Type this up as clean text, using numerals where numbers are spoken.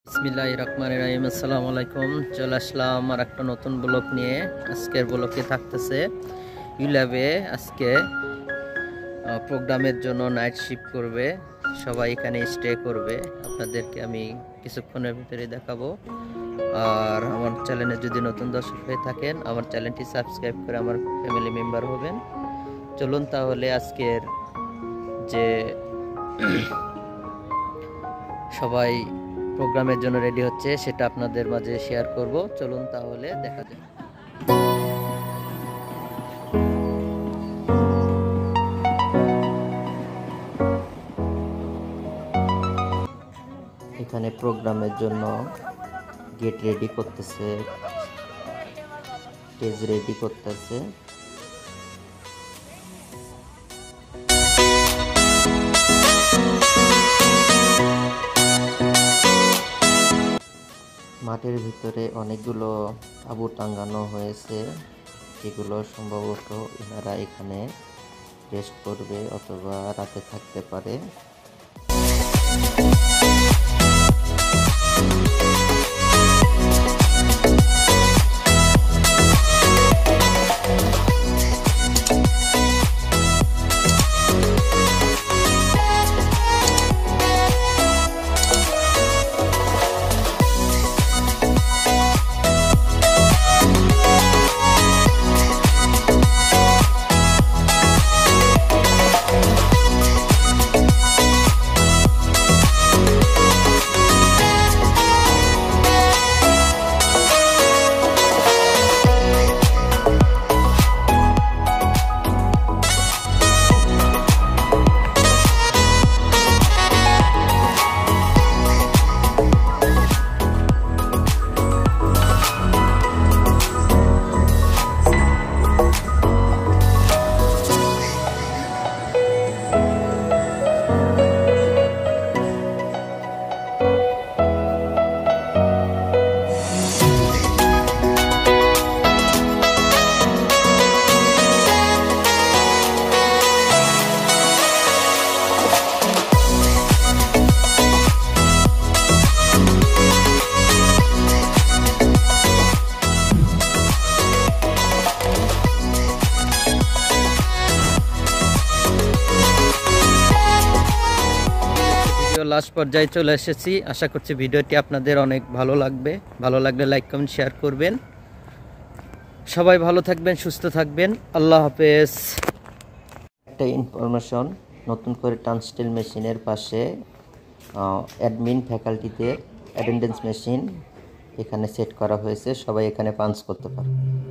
বিসমিল্লাহিররহমানিররহিম। আসসালামু আলাইকুম। চলে আসলাম আর একটা নতুন ব্লগ নিয়ে। আজকের ব্লগে থাকতেছে ইউল্যাবে আজকে প্রোগ্রামের জন্য নাইট শিফট করবে, সবাই এখানে স্টে করবে। আপনাদেরকে আমি কিছুক্ষণের ভিতরে দেখাবো। আর আমার চ্যানেলে যদি নতুন দর্শক হয়ে থাকেন, আমার চ্যানেলটি সাবস্ক্রাইব করে আমার ফ্যামিলি মেম্বার হবেন। চলুন তাহলে আজকের যে সবাই প্রোগ্রামের জন্য রেডি হচ্ছে সেটা আপনাদের মাঝে শেয়ার করব। চলুন তাহলে দেখা যাক। এখানে প্রোগ্রামের জন্য গেট রেডি করতেছে, স্টেজ রেডি করতেছে। মাঠের ভিতরে অনেকগুলো তাঁবু টাঙানো হয়েছে, এগুলো সম্ভবত এনারা এখানে রেস্ট করবে অথবা রাতে থাকতে পারে। লাস্ট পর্যায়ে চলে এসেছি। আশা করছি ভিডিওটি আপনাদের অনেক ভালো লাগবে। ভালো লাগলে লাইক কমেন্ট শেয়ার করবেন। সবাই ভালো থাকবেন, সুস্থ থাকবেন। আল্লাহ হাফেজ। একটা ইনফরমেশন, নতুন করে টার্নস্টিল মেশিনের পাশে অ্যাডমিন ফ্যাকাল্টিতে অ্যাটেন্ডেন্স মেশিন এখানে সেট করা হয়েছে, সবাই এখানে পাঞ্চ করতে পারে।